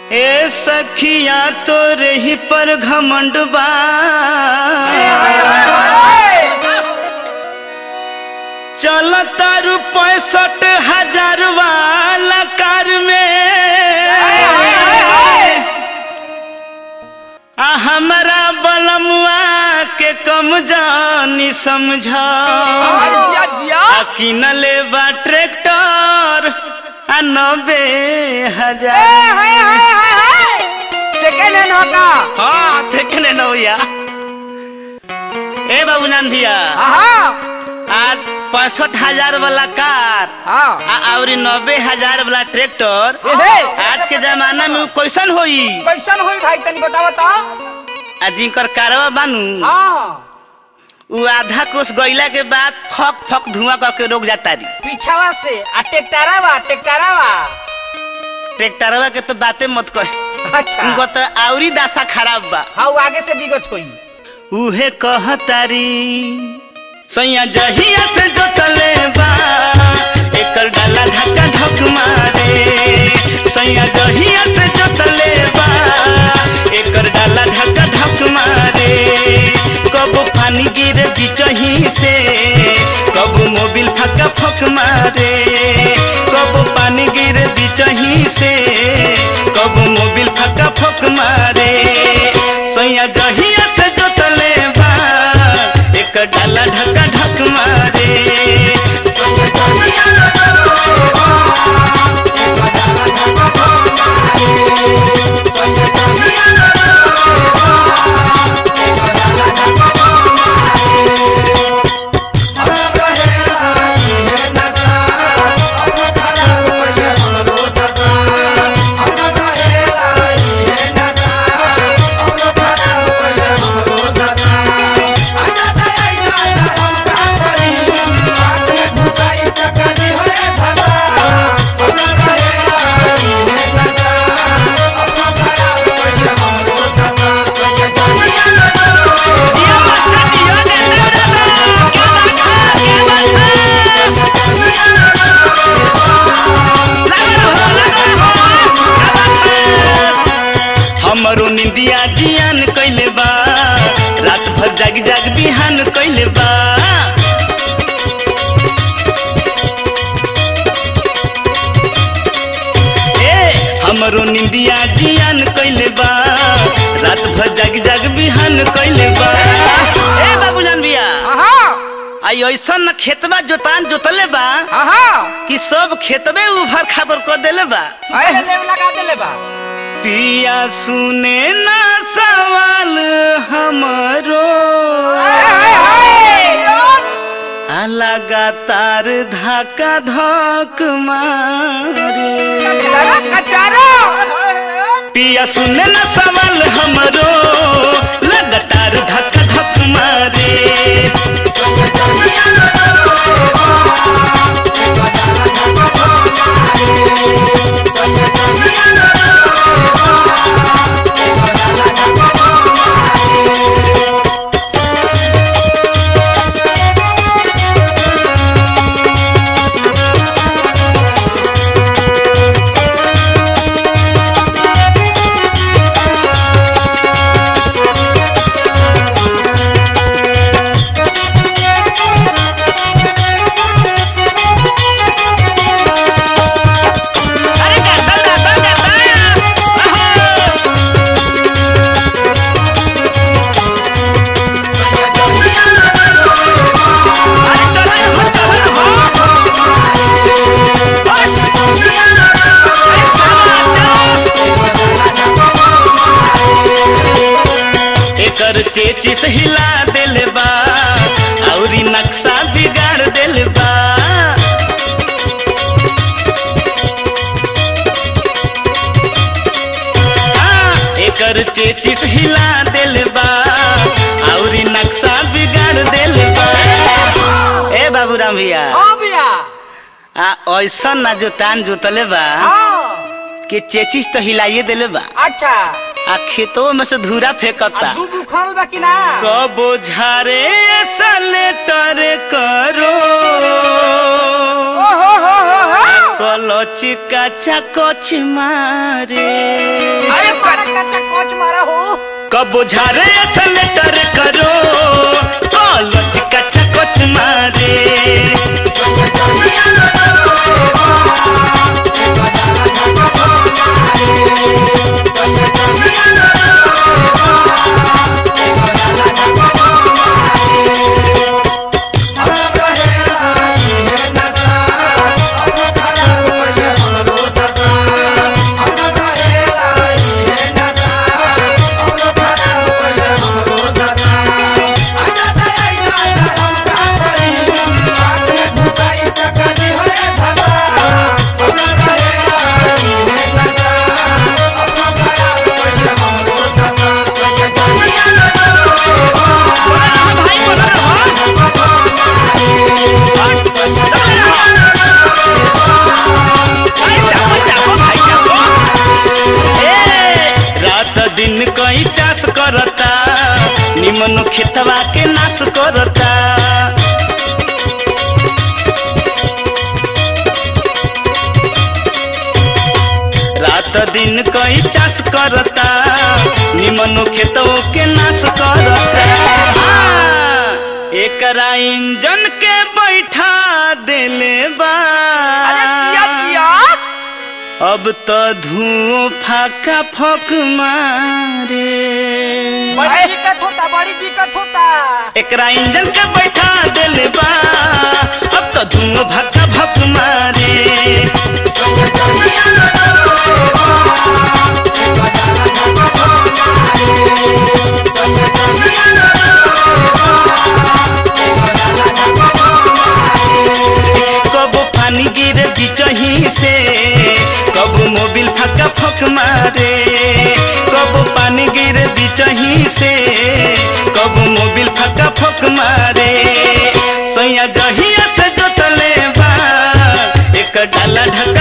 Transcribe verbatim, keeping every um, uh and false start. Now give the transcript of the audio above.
ए सखिया तोरे ही पर घमंड बा चल तारू पैंसठ हजार वाला कार में आ हमारा बलमुआ के कम जानी समझा किनले बा ट्रैक्टर आ नब्बे हजार सेकेंड हैंड होगा। हाँ सेकेंड हैंड हो या ए बाबूलाल भैया आज पैंसठ हजार वाला कार और नब्बे हजार वाला ट्रैक्टर आज के जमाना में कैसन होई कैसन होई भाई तनी बताओ तो। आ जिनकर कारवा बानू वो आधा कोस गईला के बाद फक फक धुआं करके रोक जाता रही पीछावा से आ ट्रैक्टरवा ट्रैक्टरवा ट्रैक्टरवा के तो बातें मत कह। अच्छा उनको तो आउरी दासा खराब बा। हाँ आगे से दिगत होई उहे कहतारी सैया जहिया से जोतले बा एकर डाला ढक्का ढक मारे सैया जहिया से जोतले बा एकर डाला ढक्का ढक मारे कबो पानी गिरे बिचही से कबो मोबिल फक्का फक मारे कबो पानी गिरे बिचही से कबो मोबिल फक्का फक मारे सैया जहिया से जोतले बा एक डाला ढक्का ढक मारे हमरो निंदिया जियान कइले बा रात भर जाग जाग बिहान कइले बा ए हमरो निंदिया जियान कइले बा रात भर जाग जाग बिहान कइले बा ए बाबूलाल भैया आई ऐसा न खेतबा जोतान जोतले बा कि सब खेतबे उभर खाबर कर देले बा लगा देले बा। पिया सुने ना सवाल हमरो लगातार धक्का धक मारे पिया सुने ना सवाल हमरो लगातार धक्का धक मारे एकर चेचिस हिला देले बा औरी नक्शा बिगाड़ देले बा एकर चेचिस हिला देले बा औरी नक्शा बिगाड़ देले बा। ए बाबूराम भैया आ ऐसा ना जोतान जोतले बा कि चेचिस तो हिलाइए देले बा। अच्छा आ खेतों में से धूरा फेंकता कबो झारे सलेटर करो कलच कचा कच मारे कबो झारे एक्सेलेटर करो कॉलेज का चकोच मारे निमन खेतवा के नाश करता रात दिन कई चाष करता निमन खेतों के नाश करता एकरा इंजन के बैठा देले बा अब तो धुओं फाका फक मारे बड़ी दिक्कत होता बड़ी दिक्कत होता एकरा इंजन के बैठा देले बा अब तो धुओं फाका फक मारे कबो पानी गिरे बिचही से कबो मोबिल फका फक मारे कबो पानी गिरे बिचही से कबो मोबिल फका फक मारे सैया जहिया से जोतले बा एक डाला ढक